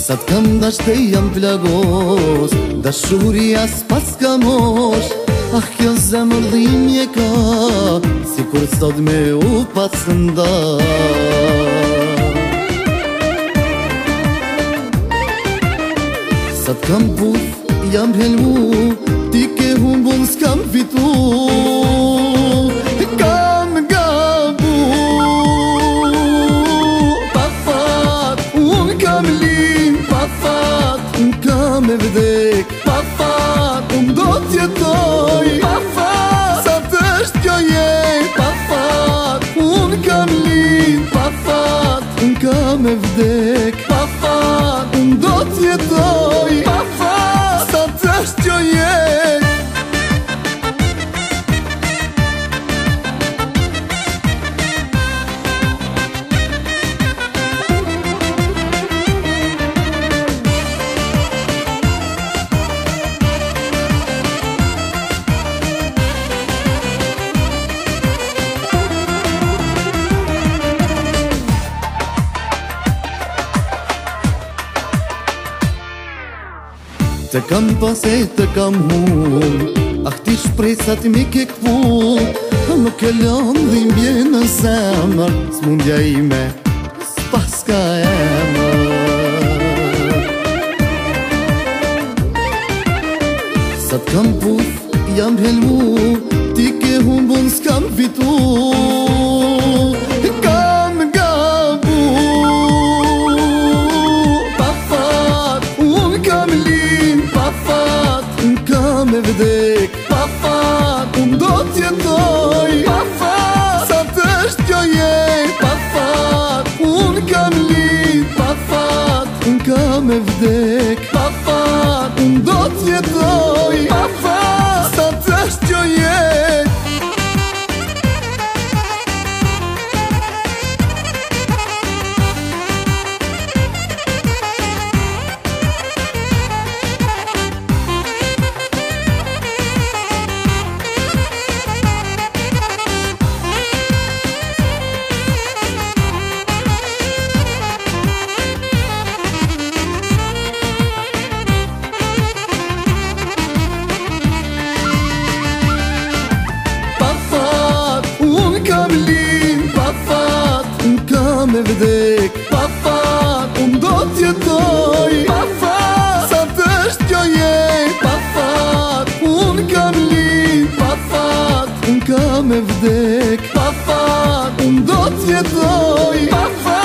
Sa t'kam dashte jam plagos, dashuria s'pas ka mosh. Ah, kjo zemër dhimbje ka, si kur sot me u pas nda. Sa t'kam puth jam helmu, ti ke humbun s'kam fitu. Kam gabu, pa fat, unë kam lin, pa fat, unë kam e vdek, pa fat, unë do t'jetoj, pa fat, sa t'eshtë kjo jet, pa fat, unë kam lin, pa fat, unë kam e vdek, pa fat, unë do t'jetoj, pa fat, sa t'eshtë kjo jet. Të kam pas e të kam hun, ah ti shpresat mi ke këpu. Më ke lënë dhimbje në zemër, s'mundja ime s'pas ka emër. Sa t'kam puth jam helmu, ti ke humbun s'kam fitu. Kam gabu, pa fat, unë kam lin, pa fat, unë kam e vdek, pa fat, unë do t'jetoj, pa fat, sa t'eshtë kjo jet, pa fat, unë kam lin, pa fat, unë kam e vdek, pa fat, unë do t'jetoj, pa fat, sa t'eshtë kjo jet. Kam lin, pa fat, unë kam e vdek, pa fat, unë do t'jetoj, pa fat, sa t'eshtë kjo jet, pa fat, unë kam lin, pa fat, unë kam e vdek, pa fat, unë do t'jetoj, pa fat.